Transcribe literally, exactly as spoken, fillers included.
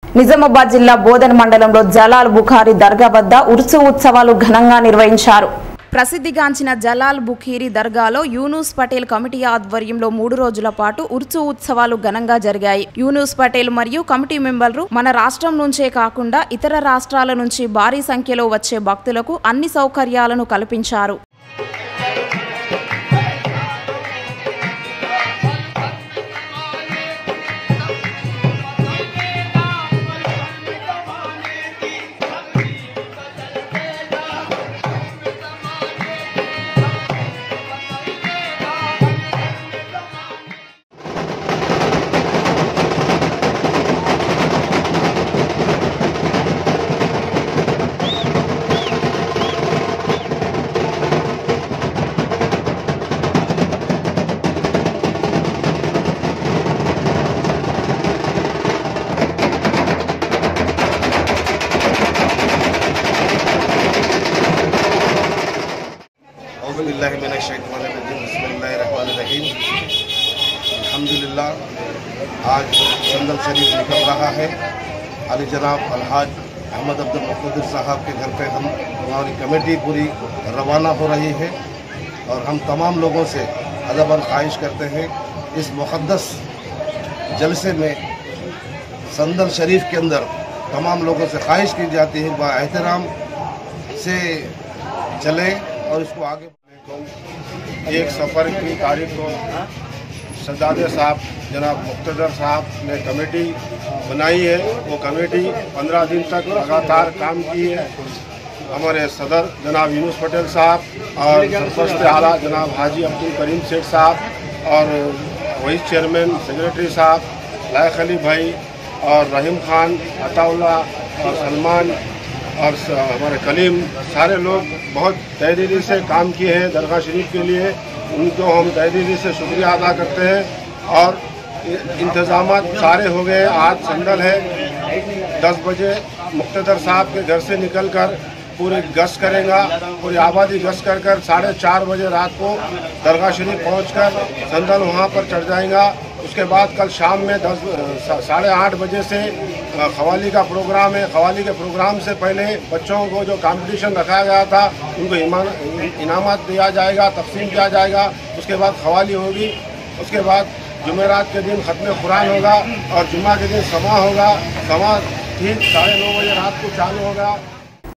నిజామాబాద్ జిల్లా బోధన్ మండలంలో జలాల్ బుఖారీ దర్గా వద్ద ఉర్సు ఉత్సవాలు ఘనంగా నిర్వహించారు. ప్రసిద్ధిగాంచిన జలాల్ బుఖారీ దర్గాలో యూనుస్ పటేల్ కమిటీ ఆధ్వర్యంలో మూడు రోజుల పాటు ఉర్సు ఉత్సవాలు ఘనంగా జరిగాయి. యూనుస్ పటేల్ మరియు కమిటీ మెంబర్లు మన రాష్ట్రం నుంచే కాకుండా ఇతర రాష్ట్రాల నుంచి భారీ సంఖ్యలో వచ్చే భక్తులకు అన్ని సౌకర్యాలను కల్పించారు. अल्हम्दुलिल्लाह आज संदल शरीफ निकल रहा है। अली जनाब अलहाज अहमद अब्दुल मुक़द्दिर साहब के घर पे हम हमारी कमेटी पूरी रवाना हो रही है और हम तमाम लोगों से अदबन ख्वाहिश करते हैं इस मुक़द्दस जलसे में संदल शरीफ के अंदर तमाम लोगों से ख्वाहिश की जाती है बा एहतराम से चलें और इसको आगे। एक सफ़र की तारीख को सज्जादे साहब जनाब मुक़्तदर साहब ने कमेटी बनाई है। वो कमेटी पंद्रह दिन तक लगातार काम की है। हमारे सदर जनाब यूनुस पटेल साहब और सरपरस्त आला जनाब हाजी अब्दुल करीम सेठ साहब और वाइस चेयरमैन सेक्रेटरी साहब लायक अली भाई और रहीम खान अताउल्ला और सलमान और हमारे कलीम सारे लोग बहुत तहरीरी से काम किए हैं दरगाह शरीफ के लिए। उनको हम तहरीरी से शुक्रिया अदा करते हैं और इंतज़ामात सारे हो गए। आज संदल है, दस बजे मुक़्तदर साहब के घर से निकलकर पूरी गश्त करेगा, पूरी आबादी गश्त कर कर साढ़े चार बजे रात को दरगाह शरीफ पहुंचकर संदल वहां पर चढ़ जाएगा। उसके बाद कल शाम में दस साढ़े आठ बजे से ख़वाली का प्रोग्राम है। ख़वाली के प्रोग्राम से पहले बच्चों को जो कंपटीशन रखा गया था उनको इनामात दिया जाएगा, तकसीम किया जाएगा। उसके बाद ख़वाली होगी। उसके बाद जुमेरात के दिन ख़त्म कुरान होगा और जुम्मा के दिन समा होगा। समा ठीक साढ़े नौ बजे रात को चालू होगा।